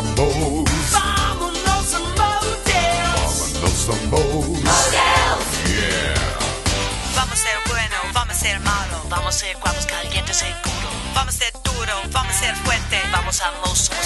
Vámonos a Modell. Modell. Yeah. Vamos a ser bueno, vamos a ser malo, vamos a ser cuadros calientes seguro, vamos a ser duro, vamos a ser fuerte, vamos a los